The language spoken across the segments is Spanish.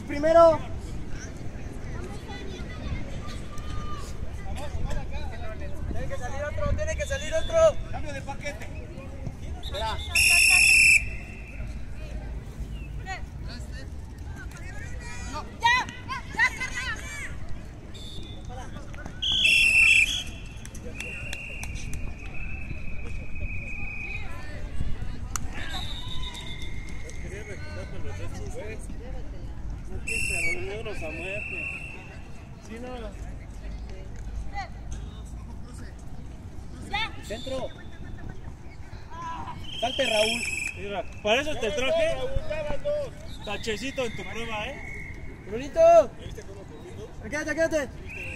Primero. Tiene que salir otro, tiene que salir otro. Cambio de paquete. Espera. A muerte. Sí, no. Centro. Salte, Raúl. Mira, para eso te traje tachecito en tu prueba, Bonito. Quédate, quédate.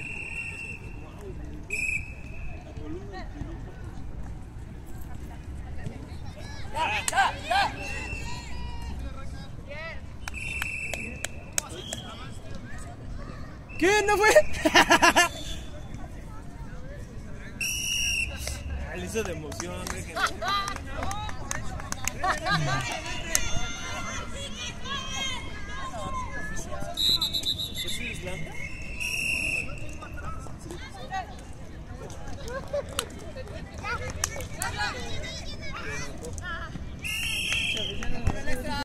¿Quién no fue? Le hizo de emoción, déjenme.